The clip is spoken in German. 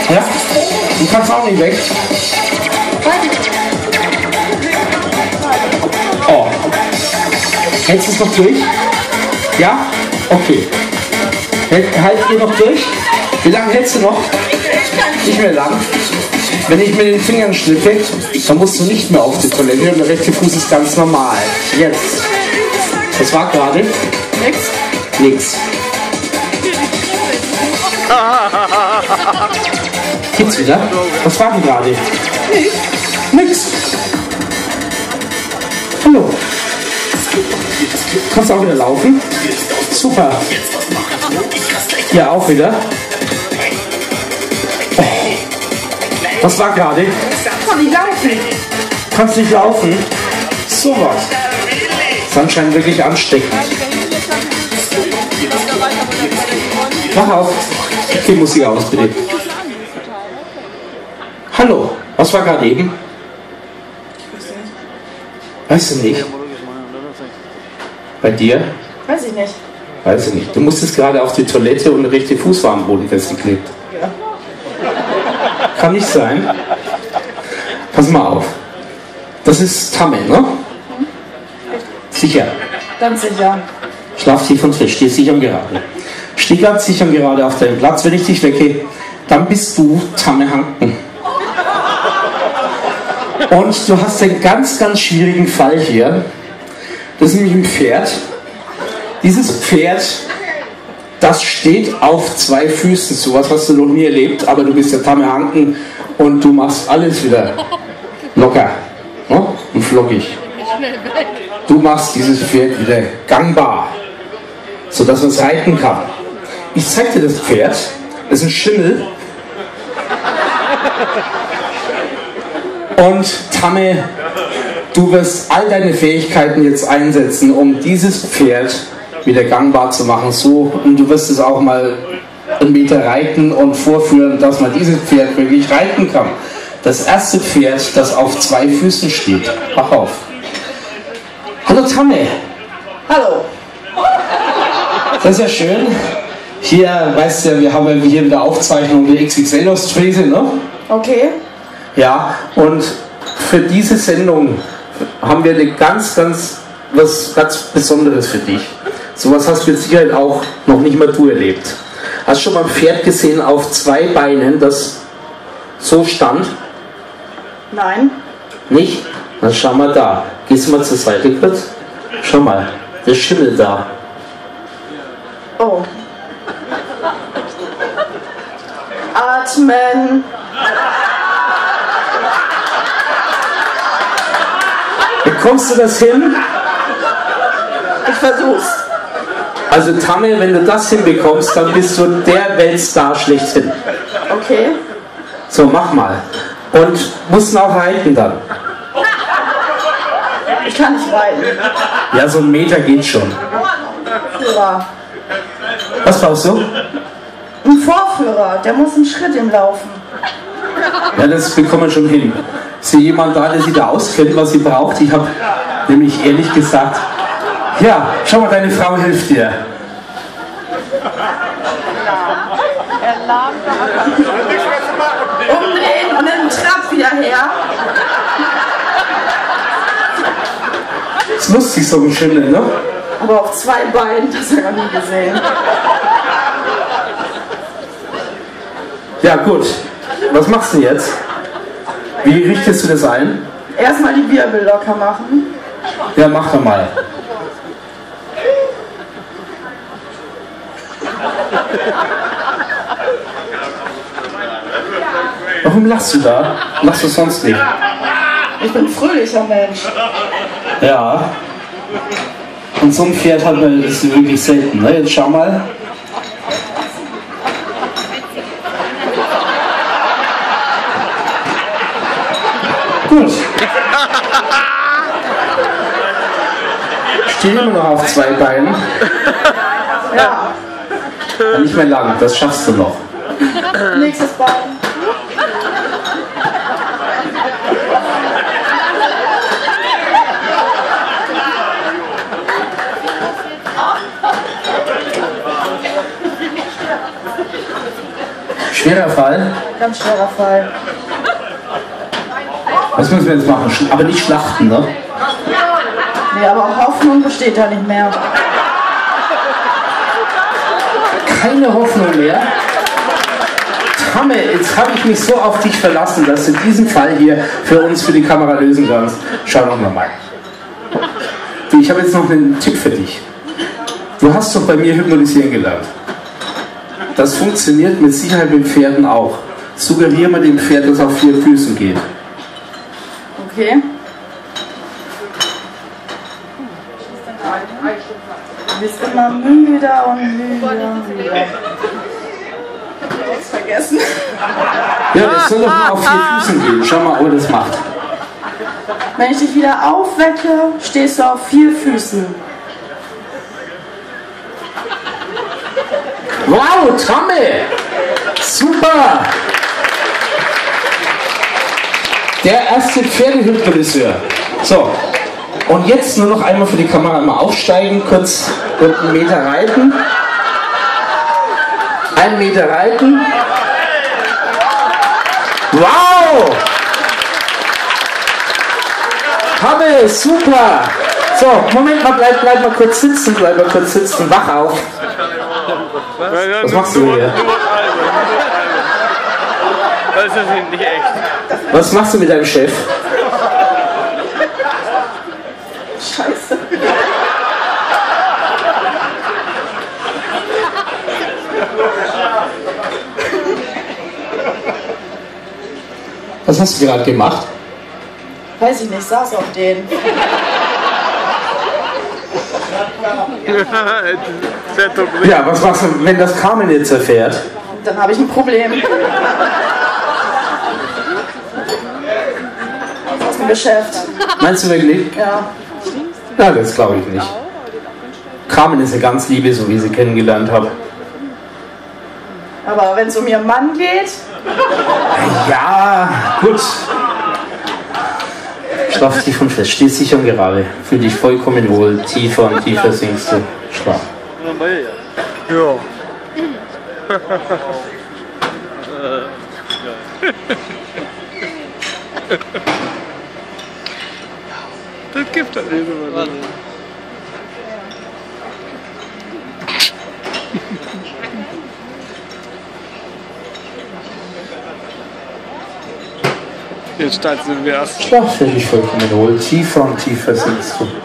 Ja? Du kannst auch nicht weg. Oh. Hältst du es noch durch? Ja? Okay. Halt ihr noch durch? Wie lange hältst du noch? Nicht mehr lang. Wenn ich mit den Fingern schnippe, dann musst du nicht mehr auf die Toilette und der rechte Fuß ist ganz normal. Jetzt. Was war gerade? Nix. Nix. Geht's wieder? Was war denn gerade? Nix. Hallo. Kannst du auch wieder laufen? Super. Ja, auch wieder. Oh. Was war gerade? Kann ich laufen? Kannst nicht laufen? So was. Das ist anscheinend wirklich ansteckend. Mach auf. Die Musik aus, bitte. Hallo. Was war gerade eben? Weißt du nicht? Bei dir? Weiß ich nicht. Weiß ich nicht. Du musstest gerade auf die Toilette und der rechte Fuß war am Boden festgeklebt. Ja. Kann nicht sein. Pass mal auf. Das ist Tamme, ne? Sicher. Ganz sicher. Schlaf tief und fest. Steh sicher und gerade. Steh ganz sicher und gerade auf deinem Platz. Wenn ich dich wecke, dann bist du Tamme Hanken. Und du hast einen ganz, ganz schwierigen Fall hier. Das ist nämlich ein Pferd. Dieses Pferd, das steht auf zwei Füßen. So was hast du noch nie erlebt, aber du bist der Tamme Hanken und du machst alles wieder locker, ne? Und flockig. Du machst dieses Pferd wieder gangbar, sodass man es reiten kann. Ich zeig dir das Pferd. Das ist ein Schimmel. Und Tamme, du wirst all deine Fähigkeiten jetzt einsetzen, um dieses Pferd wieder gangbar zu machen. So, und du wirst es auch mal einen Meter reiten und vorführen, dass man dieses Pferd wirklich reiten kann. Das erste Pferd, das auf zwei Füßen steht. Mach auf. Hallo Tamme. Hallo. Das ist ja schön. Hier, weißt du ja, wir haben ja hier wieder Aufzeichnung der XXL-Ostfriese, ne? Okay. Ja, und für diese Sendung haben wir eine was ganz Besonderes für dich. Sowas hast du mit Sicherheit auch noch nicht mal du erlebt. Hast du schon mal ein Pferd gesehen auf zwei Beinen, das so stand? Nein. Nicht? Dann schau mal da. Gehst du mal zur Seite kurz? Schau mal, der Schimmel da. Oh. Atmen. Bekommst du das hin? Ich versuch's. Also Tamme, wenn du das hinbekommst, dann bist du der Weltstar schlechthin. Okay. So, mach mal. Und musst auch reiten dann. Ich kann nicht reiten. Ja, so ein Meter geht schon. Führer. Was brauchst du? Ein Vorführer, der muss einen Schritt im Laufen. Ja, das bekommen wir schon hin. Ist hier jemand da, der sich da auskennt, was sie braucht? Ich habe nämlich ehrlich gesagt, ja, schau mal, deine Frau hilft dir. Umdrehen und den Trab wieder her. Ist lustig, so ein Schimmel, ne? Aber auf zwei Beinen, das habe ich noch nie gesehen. Ja, gut. Was machst du jetzt? Wie richtest du das ein? Erstmal die Wirbel locker machen. Ja, mach doch mal. Warum lachst du da? Lachst du sonst nicht? Ich bin ein fröhlicher Mensch. Ja. Und so ein Pferd hat man, das ist wirklich selten. Ne? Jetzt schau mal. Gut. Steht immer noch auf zwei Beinen. Ja. Ja, nicht mehr lang, das schaffst du noch. Nächstes Bein. Schwerer Fall. Ganz schwerer Fall. Was müssen wir jetzt machen? Aber nicht schlachten, ne? Nee, aber Hoffnung besteht da nicht mehr. Keine Hoffnung mehr. Tamme, jetzt habe ich mich so auf dich verlassen, dass du diesen Fall hier für uns für die Kamera lösen kannst. Schau doch mal. Ich habe jetzt noch einen Tipp für dich. Du hast doch bei mir hypnotisieren gelernt. Das funktioniert mit Sicherheit mit Pferden auch. Suggeriere mal dem Pferd, dass es auf 4 Füßen geht. Okay. Du bist immer müder und müder. Jetzt vergessen. Ja, das soll doch nur auf 4 Füßen gehen. Schau mal, ob er das macht. Wenn ich dich wieder aufwecke, stehst du auf 4 Füßen. Wow, Tamme! Super! Der erste Pferdehypnotiseur. So, und jetzt nur noch einmal für die Kamera mal aufsteigen, kurz 1 Meter reiten. 1 Meter reiten. Wow! Tamme, super! So, Moment mal, bleib mal kurz sitzen, wach auf. Was machst du hier? Das ist nicht echt. Was machst du mit deinem Chef? Scheiße. Was hast du gerade gemacht? Weiß ich nicht, saß auf denen. Ja, was machst du, wenn das Carmen jetzt erfährt? Dann habe ich ein Problem. Aus dem Geschäft. Meinst du wirklich? Ja. Ja, das glaube ich nicht. Carmen ist eine ganz liebe, so wie ich sie kennengelernt habe. Aber wenn es um ihren Mann geht, Ja, gut. Schlaf tief und fest, steh sicher und gerade. Fühl dich vollkommen wohl. Tiefer und tiefer sinkst du. Schlaf. Ja. Das gibt es nicht. Jetzt starten wir erst. Schlaf, fühl dich vollkommen wohl. Tiefer und tiefer sinkst du.